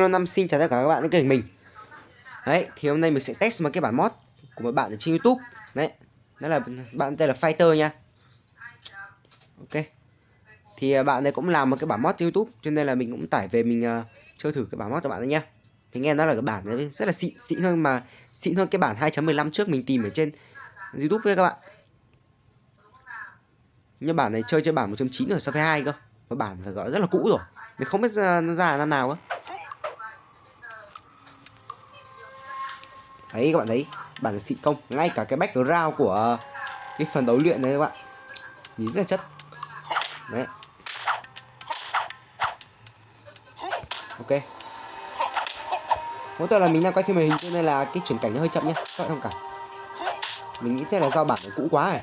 Hello Năm xin chào tất cả các bạn đến kênh mình. Đấy, thì hôm nay mình sẽ test một cái bản mod của một bạn ở trên YouTube. Đấy, đó là bạn tên là Fighter nha. Ok. Thì bạn này cũng làm một cái bản mod trên YouTube, cho nên là mình cũng tải về mình chơi thử cái bản mod cho bạn đấy nha. Thì nghe nói là cái bản này rất là xịn hơn, mà xịn hơn cái bản 2.15 trước mình tìm ở trên YouTube với các bạn. Nhưng bản này chơi trên bản 1.9 rồi, so với 2 cơ. Và bản phải gọi rất là cũ rồi. Mình không biết nó ra năm nào cơ. Đấy các bạn thấy, bản xịn công, ngay cả cái background của cái phần đấu luyện đấy các bạn, nhìn rất là chất. Đấy. Ok. Mỗi tội là mình đang quay phim màn hình cho nên là cái chuyển cảnh nó hơi chậm nhá, các bạn thông cảm. Mình nghĩ thế là do bản nó cũ quá rồi.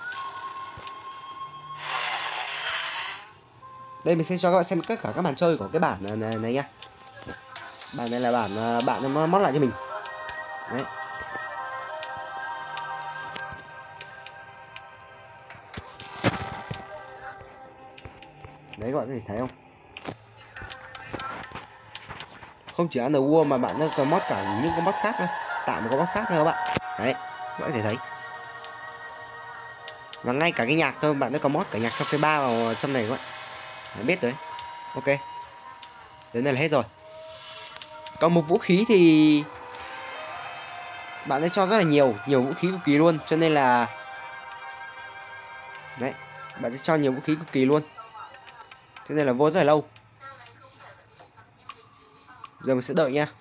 Đây mình sẽ cho các bạn xem tất cả các màn chơi của cái bản này nhá. Bản này là bản bạn nó mod lại cho mình. Đấy. Đấy các bạn có thể thấy không? Không chỉ Underworld mà bạn nó còn mod cả những con mod khác nữa. Tạo một con mod khác thôi các bạn. Đấy, các bạn có thể thấy. Và ngay cả cái nhạc thôi, bạn nó có mod cả nhạc trong 3 vào trong này các bạn. Đấy, biết đấy. Ok. Đến đây là hết rồi. Còn một vũ khí thì bạn ấy cho rất là nhiều vũ khí cực kỳ luôn, cho nên là đấy, bạn sẽ cho nhiều vũ khí cực kỳ luôn, cho nên là vô rất là lâu. Giờ mình sẽ đợi nha.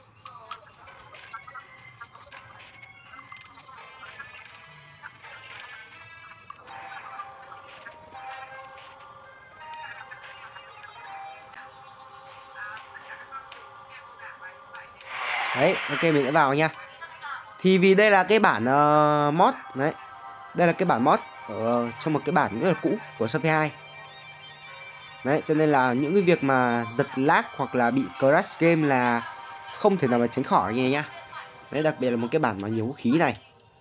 Đấy, ok mình sẽ vào nha. Thì vì đây là cái bản mod đấy, đây là cái bản mod ở trong một cái bản rất là cũ của Shopee 2. Đấy, cho nên là những cái việc mà giật lag hoặc là bị crash game là không thể nào mà tránh khỏi như này nhá. Đấy, đặc biệt là một cái bản mà nhiều vũ khí này.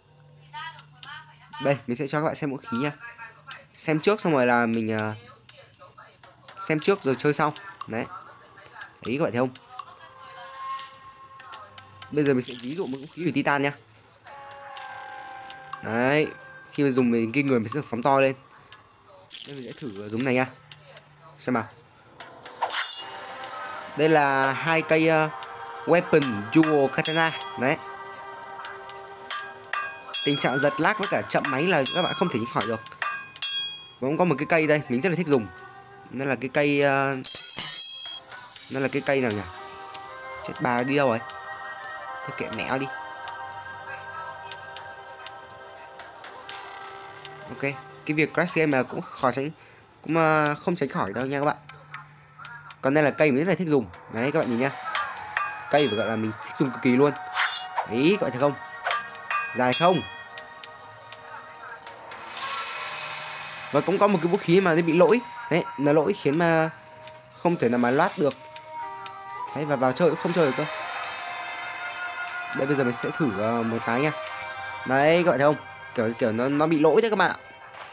Đây, mình sẽ cho các bạn xem vũ khí nha. Xem trước xong rồi là mình xem trước rồi chơi sau. Đấy. Đấy các bạn thấy không? Bây giờ mình sẽ ví dụ một vũ khí của Titan nhá. Đấy, khi mà dùng mình kinh người mình sẽ được phóng to lên. Đây mình sẽ thử dùng này nha. Xem nào. Đây là hai cây weapon dual katana. Đấy. Tình trạng giật lag với cả chậm máy là các bạn không thể tránh khỏi được. Và cũng có một cái cây đây mình rất là thích dùng. Nó là cái cây nó là cái cây nào nhỉ? Chết bà đi đâu rồi? Thôi kệ mẹ đi. Ok, cái việc crash game là cũng không tránh khỏi đâu nha các bạn. Còn đây là cây mình rất là thích dùng. Đấy các bạn nhìn nha. Cây phải gọi là mình thích dùng cực kỳ luôn. Đấy các bạn thấy không? Dài không? Và cũng có một cái vũ khí mà nó bị lỗi. Đấy, nó lỗi khiến mà không thể nào mà loát được. Đấy, và vào chơi cũng không chơi được cơ. Đây bây giờ mình sẽ thử một cái nha. Đấy các bạn thấy không? Kiểu nó bị lỗi đấy các bạn ạ.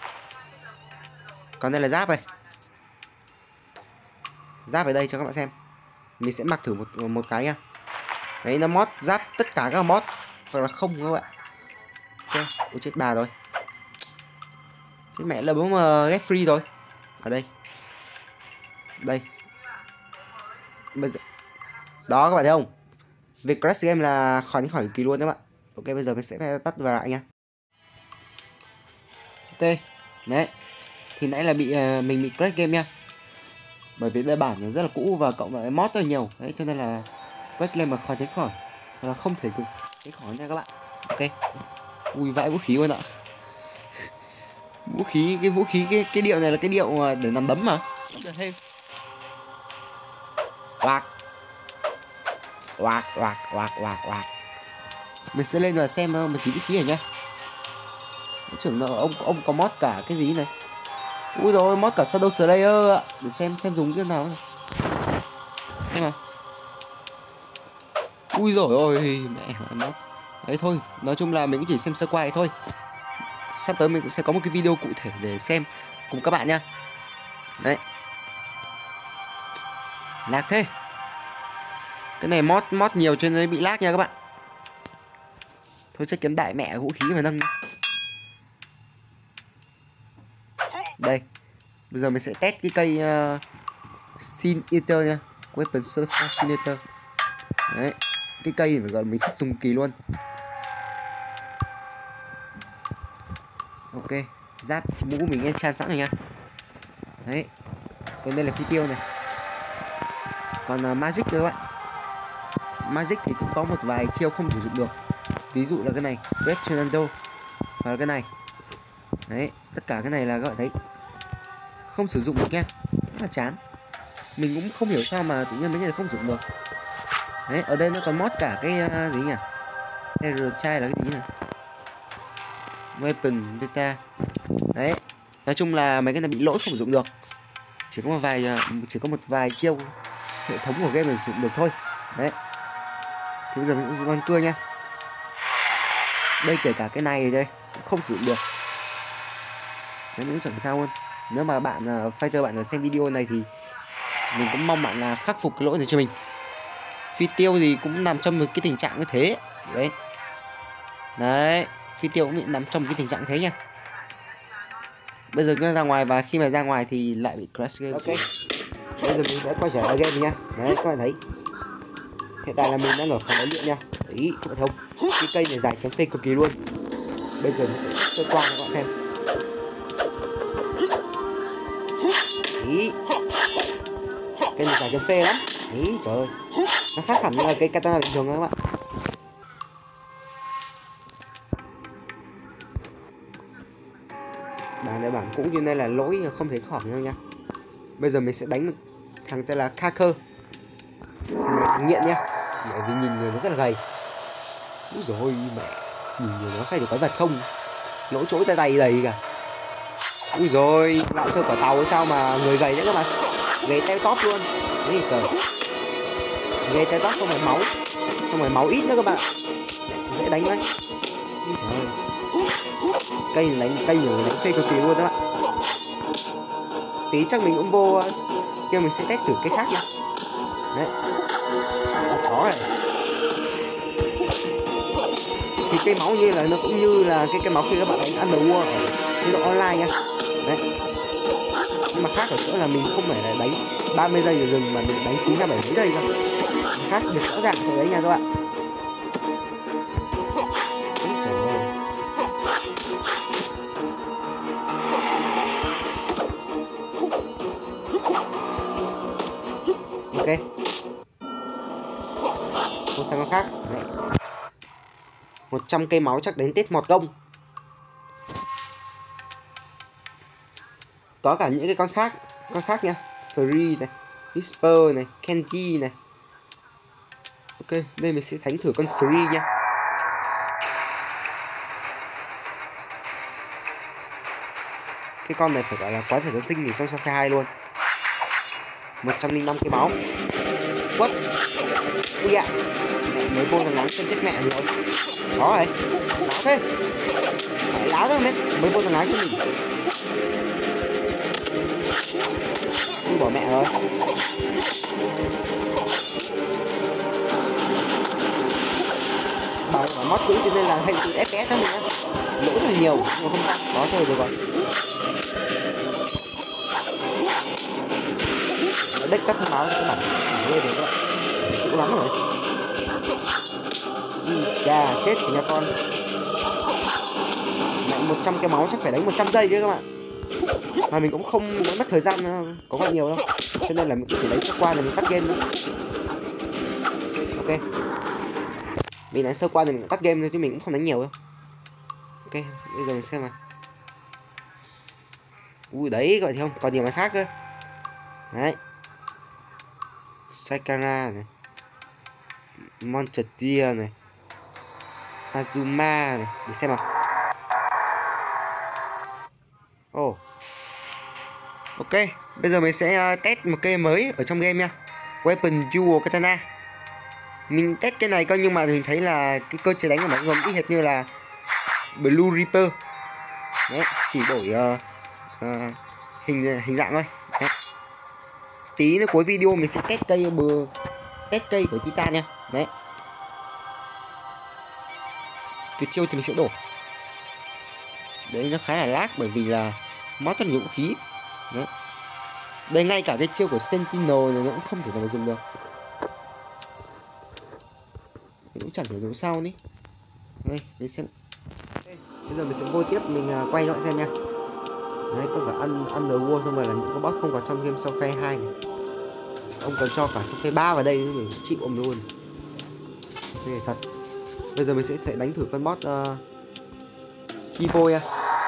Còn đây là giáp này. Giáp ở đây cho các bạn xem. Mình sẽ mặc thử một cái nha. Đấy, nó mod giáp tất cả các mod hoặc là không các bạn. Ok, ôi chết bà rồi. Chết mẹ là bấm get free rồi. Ở đây. Đây. Bây giờ đó các bạn thấy không? Việc crash game là khỏi kỳ luôn các bạn. Ok, bây giờ mình sẽ tắt vào lại nha. Ok. Đấy. Thì nãy là mình bị crash game nha. Bởi vì đây bản nó rất là cũ và cộng với mod rất là nhiều. Đấy cho nên là crash game mà khỏi tránh khỏi. Là không thể tránh khỏi nha các bạn. Ok. Ui vãi vũ khí luôn ạ. Vũ khí cái điệu này là cái điệu để nằm đấm mà. Đấm được thêm. Oạc. Mình sẽ lên và xem một tí vũ khí này nhá. Trưởng ông có mod cả cái gì này. Ui rồi mod cả Shadow Slayer ạ. Để xem dùng cái nào này. Xem nào. Ui rồi ôi mẹ mod. Đấy thôi, nói chung là mình cũng chỉ xem sơ qua thôi. Sắp tới mình cũng sẽ có một cái video cụ thể để xem cùng các bạn nha. Đấy. Lạc thế. Cái này mod nhiều cho nên bị lag nha các bạn. Thôi chắc kiếm đại mẹ vũ khí mà nâng. Đây. Bây giờ mình sẽ test cái cây Sin Eater nha. Weapon Fascinator. Đấy. Cái cây này phải gọi là mình thích dùng kỳ luôn. Ok. Giáp mũ mình enchant sẵn rồi nha. Đấy. Còn đây là phi tiêu này. Còn Magic các bạn. Magic thì cũng có một vài chiêu không sử dụng được. Ví dụ là cái này, Red Tornado, hoặc là cái này. Đấy, tất cả cái này là các bạn thấy không sử dụng được nha. Rất là chán. Mình cũng không hiểu sao mà tự nhiên mấy cái này không sử dụng được. Đấy, ở đây nó còn mod cả cái gì nhỉ? Chai là cái gì này? Weapon data. Đấy. Nói chung là mấy cái này bị lỗi không sử dụng được. Chỉ có một vài chiêu hệ thống của game mình sử dụng được thôi. Đấy. Thì bây giờ mình sẽ dùng con cưa nha. Đây kể cả cái này đây cũng không sử dụng được. Đấy, mình cũng chẳng sao luôn. Nếu mà bạn fighter bạn xem video này thì mình cũng mong bạn là khắc phục cái lỗi này cho mình. Phi tiêu thì cũng nằm trong một cái tình trạng như thế. Đấy. Đấy, phi tiêu cũng nằm trong một cái tình trạng thế nha. Bây giờ cứ ra ngoài và khi mà ra ngoài thì lại bị crash game. Ok. Bây giờ mình sẽ quay trở lại game nha. Đấy các bạn thấy. Hiện tại là mình đang ở phòng huấn luyện nha. Đấy, các bạn thấy không? Cái cây này dài chém phê cực kỳ luôn. Bây giờ mình sẽ sơ qua cho các bạn xem. Đấy. Cây này dài chém phê lắm. Đấy, trời ơi. Nó khác hẳn là cây katana bình thường các bạn. Bản cũ như này là lỗi không thể khỏi nhau nha. Bây giờ mình sẽ đánh một thằng tên là Kaker. Thằng này thằng nghiện nhá. Bởi vì nhìn người nó rất là gầy. Úi dồi ôi mẹ. Nhìn người nó phải được quái vật không. Lỗ chỗi tay tay đầy cả. Úi dồi. Lại sơ quả tàu hay sao mà người gầy đấy các bạn. Gầy teo tóp luôn. Đấy trời. Gầy teo tóp xong rồi máu. Xong rồi máu ít nữa các bạn. Dễ đánh đấy. Trời ơi. Cây này đánh phê cực kỳ luôn các bạn. Tí chắc mình cũng vô kia mình sẽ test thử cái khác nha. Đấy. Chó này. Thì cây máu như là nó cũng như là cái máu khi các bạn đánh Underworld ở chế độ online nha. Đấy. Nhưng mà khác ở chỗ là mình không phải là đánh 30 giây rồi dừng mà mình đánh 9 70 giây thôi. Khác được rõ ràng chỗ đấy nha các bạn. Ok. Không sang con khác. Đấy. 100 cây máu chắc đến Tết mọt công. Có cả những cái con khác nha. Free này, Whisper này, Kenji này. Ok, đây mình sẽ đánh thử con Free nha. Cái con này phải gọi là quái vật rất xinh trong Safari 2 luôn. 105 cái máu. What? Ui ạ. Mới vô thằng láng chân chết mẹ rồi. Chó này. Láo thế. Láo thôi mới vô thằng láng chân mình. Ui bỏ mẹ rồi. Bảo mod cũ cho nên là hay bị FPS đó mình á. Lỗi rất là nhiều nhưng mà không sao. Có thôi được rồi. Đếch các thông báo cho các bạn ghê rồi các bạn. Chịu lắm rồi. Chà chết thì nha con. Lại 100 cái máu chắc phải đánh 100 giây chứ các bạn. Mà mình cũng không muốn mất thời gian có quá nhiều đâu. Cho nên là mình chỉ đánh sơ qua rồi mình tắt game thôi. Ok. Mình đánh sơ qua rồi mình tắt game thôi chứ mình cũng không đánh nhiều đâu. Ok, bây giờ mình xem nào. Ui đấy gọi thì không, còn nhiều máy khác cơ. Đấy. Sakara này, Montetia này, Azuma này, để xem nào. Oh. Ok, bây giờ mình sẽ test một cây mới ở trong game nha. Weapon Dual Katana. Mình test cái này coi nhưng mà mình thấy là cái cơ chế đánh của nó gần y hệt như là Blue Reaper. Đấy, chỉ đổi hình dạng thôi. Đấy. Tí nữa cuối video mình sẽ test cây test cây của Titan nha. Đấy. Tuyệt chiêu thì mình sẽ đổ. Đấy, nó khá là lag bởi vì là mod rất nhiều vũ khí. Đấy. Đây, ngay cả cái chiêu của Sentinel này nó cũng không thể nào mà dùng được. Mình cũng chẳng thể dùng sau đi. Đây, mình xem. Bây giờ mình sẽ vô tiếp, mình quay lại xem nha. Đấy, có cả Underworld, xong rồi là những con boss không còn trong game Warfare 2 này. Ông còn cho cả Warfare 3 vào đây nữa, mình chịu ông luôn. Thế thật. Bây giờ mình sẽ đánh thử con boss Kivo nha.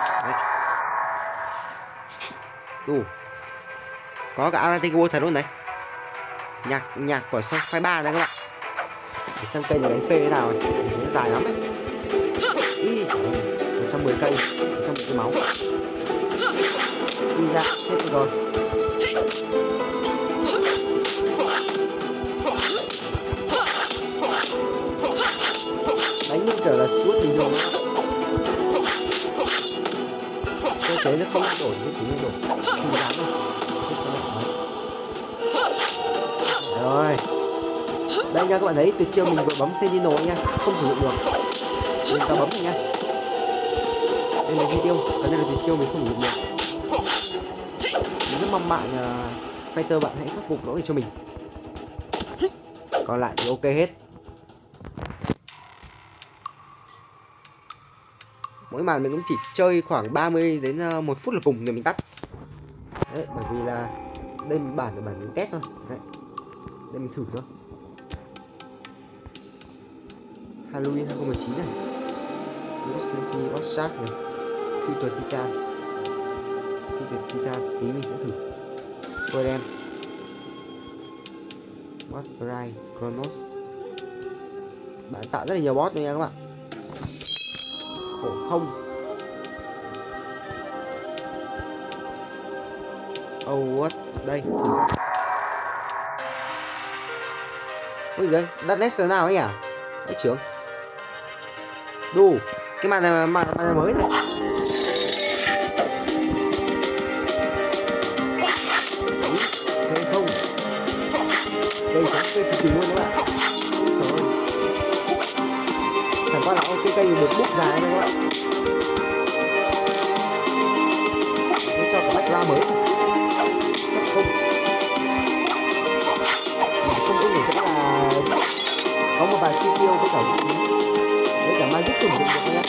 Có cả Atlantic thật luôn đấy. Nhạc của Warfare 3 đây các bạn. Để xem cây này đánh phê thế nào này. Nó dài lắm đấy. 110 cây, 110 cây máu. Đi ra, hết rồi. Đánh như kiểu là suốt bình thường. Cơ chế nó không đổi, nó chỉ đổi. Không dám đâu. Rồi. Đây nha các bạn thấy, từ chiều mình vừa bấm Sentinel nha, không sử dụng được. Mình ta bấm này nha. Đây là video, còn đây là từ chiều mình không sử dụng được. Mình rất mong bạn fighter bạn hãy khắc phục lỗi cho mình. Còn lại thì ok hết. Mỗi màn mình cũng chỉ chơi khoảng 30 đến 1 phút là cùng rồi mình tắt. Đấy, bởi vì là đây bản mình test thôi. Đấy. Đây mình thử thôi. Halloween 2019 này. Sensi Oshak này. Future Titan. Future Titan tí mình sẽ thử. Tôi em. Boss Pride Chronos. Bạn tạo rất là nhiều boss luôn nha các bạn. Khổ không. Oh what? Đây, thử ra. Ôi giời, đặt Nestor nào ấy à? Đấy trưởng. Đù, cái màn này mới này. Thấy không? Đây trắng cây cực kỳ luôn các bạn. Trời ơi. Chẳng qua là cái cây được bút dài này các bạn. Để cho cả background mới. Không. Không biết mình sẽ là có một vài chi tiêu với cả magic dùng được nhé.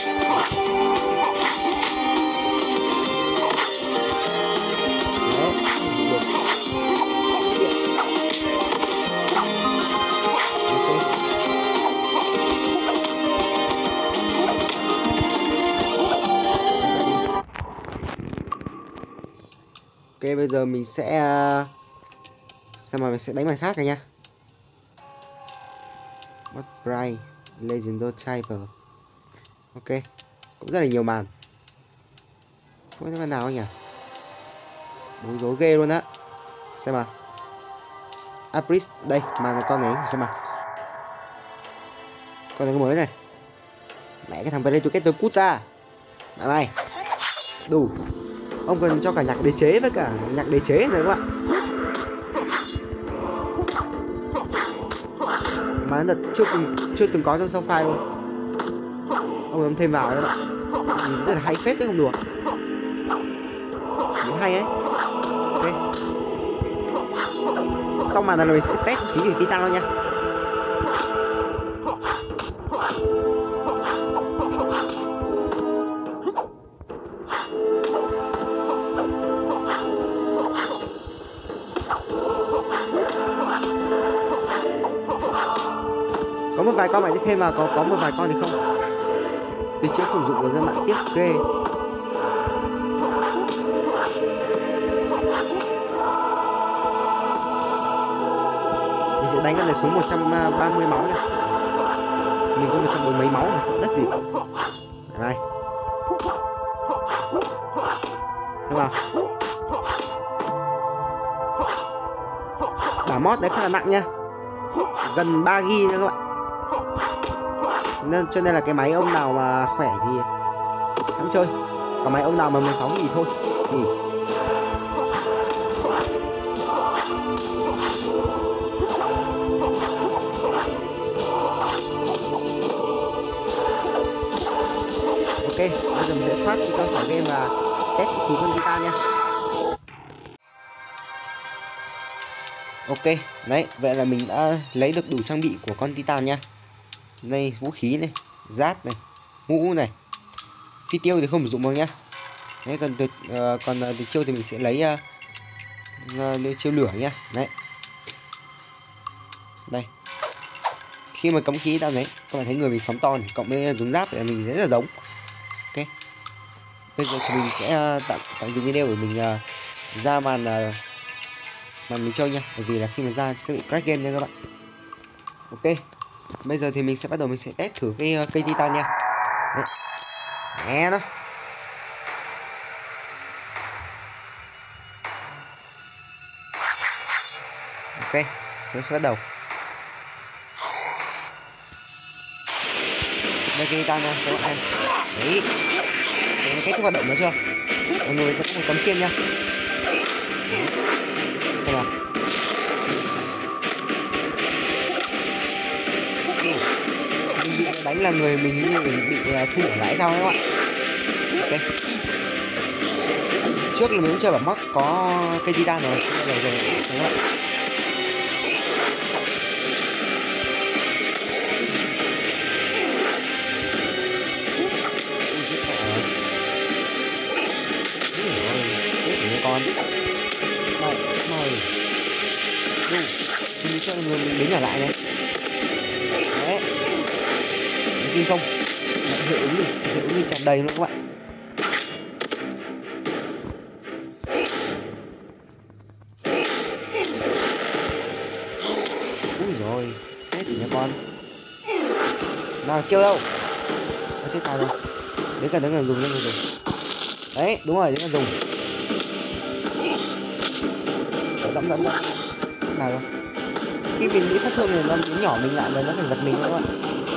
Ok, bây giờ mình sẽ xem mà mình sẽ đánh bài khác này nha. Boss Pride Legendary Typer. Ok, cũng rất là nhiều màn. Không biết màn nào anh nhỉ? Bối rối ghê luôn á. Xem mà Apris, đây, màn này con này xem mà. Con này có mới này. Mẹ cái thằng Predator cút ra. Mẹ mày. Đủ. Ông cần cho cả nhạc đế chế với cả nhạc đế chế rồi các bạn. Mà nó chưa từng có trong sao file luôn. Ông bấm thêm vào các bạn. Nhìn rất là hay phết đấy, không đùa. Nhìn hay ấy. Ok. Xong màn này là mình sẽ test khí của Titan luôn nha. Có một vài con bạn thêm vào, có một vài con thì không. Vì chưa không dụng được các bạn, tiếc ghê. Mình sẽ đánh con này xuống 130 máu nha. Mình có 140 mấy máu mà sợ đất gì. Đây. Thấy vào. Bả mod đấy khá là nặng nha. Gần 3 GB nha các bạn. Nên cho nên là cái máy ông nào mà khỏe thì hãng chơi. Còn máy ông nào mà 16 GB thôi. Ok, bây giờ mình sẽ thoát ra khỏi game và test thử con Titan nha. Ok, đấy, vậy là mình đã lấy được đủ trang bị của con Titan nha. Đây, vũ khí này, giáp này, mũ này. Phi tiêu thì không sử dụng đâu nhá. Đấy, còn tuyệt chiêu thì mình sẽ lấy chiêu lửa nhá. Đấy. Đây. Khi mà cấm khí ta đấy, các bạn thấy người mình phóng to này, cộng với dùng giáp thì mình rất là giống. Ok. Bây giờ thì mình sẽ tạm dừng video để mình ra màn mình chơi nha, bởi vì là khi mà ra sẽ bị crash game nha các bạn. Ok, bây giờ thì mình sẽ bắt đầu, mình sẽ test thử cái cây Titan nha. Đấy. Nghe nó. Ok, chúng sẽ bắt đầu. Đây cây Titan nha, cho các bạn xem. Đấy, cái cách thức hoạt động nó chưa? Mọi người sẽ có một tấm khiên nha. Xem nào. Mình bị đánh là người mình như bị thu ở lại sao đấy các bạn. Ok. Trước là mình cũng chơi bản mod có cây Titan rồi, rồi các bạn. Con này mình cho mình đến nhỏ lại này. Đấy, kinh không, hiệu ứng đi tràn đầy luôn các bạn. Ui rồi, chết thì nha con. Nào chưa đâu, nó chết tài rồi. Đến gần dùng lên dùng. Đấy, đúng rồi, đến gần dùng. Dẫm nào rồi. Khi mình bị sát thương thì nó nhỏ mình lại và nó phải vật mình các bạn.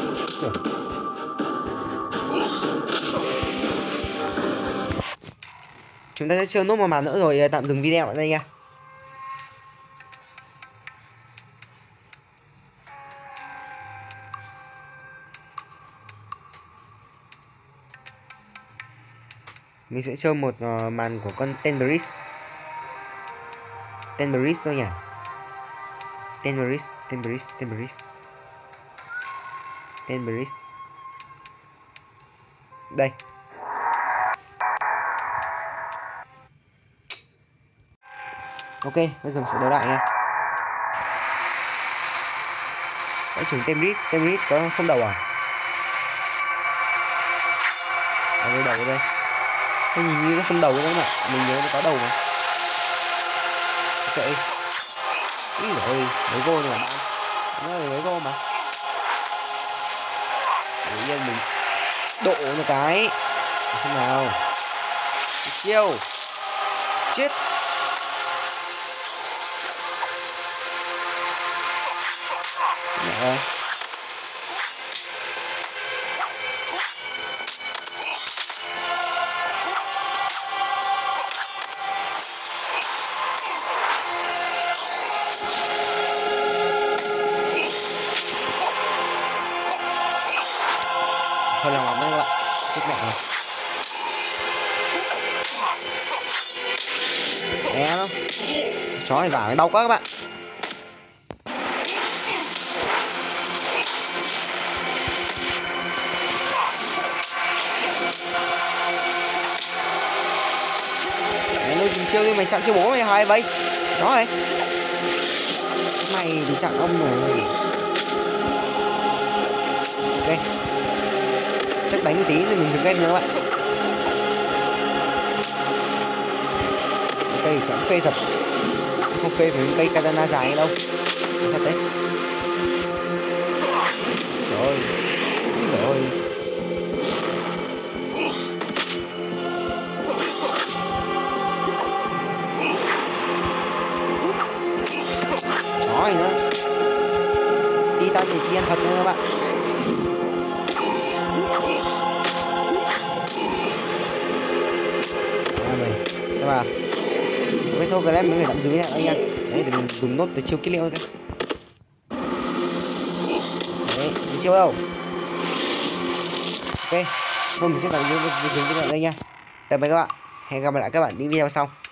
Chúng ta sẽ chơi nốt một màn nữa rồi tạm dừng video ở đây nha. Mình sẽ chơi một màn của con Tenberis thôi nhỉ. Tenberis. Đây. Ok, bây giờ mình sẽ đấu lại nha. Cái trưởng Tenberis có không đầu à? Ở đây đầu ở đây. Sao nhìn như nó không đầu nữa mà mình nhớ nó có đầu mà. Ok. Úi rồi, lấy vô rồi bạn. Nó là lấy vô mà. Tự nhiên mình độ một cái. Xem nào. Chiêu. Chết. Mẹ ơi. Thôi lòng lắm đấy các bạn. Chết mẹ rồi. Nghe nó. Chó này vào đau quá các bạn. Nó dùng chiêu đi, mày chặn chiêu bố mày hay vậy? Chó này. Mày thì chặn ông rồi. Ok. Chắc đánh một tí thì mình dừng game nữa các bạn. Cây chẳng phê thật, không phê với cây katana dài đâu, thật đấy. Trời ơi, chó này nữa. Titan thì Titan thật nữa các bạn. Xem nào. Vậy thôi, cái mấy người tạm dừng nha anh em. Đấy, để mình dùng nốt tới chiêu kết liễu cái. Đấy, chiêu đâu. Ok, thôi mình sẽ tạm dừng video ở đây nha. Tạm biệt các bạn, hẹn gặp lại các bạn những video sau.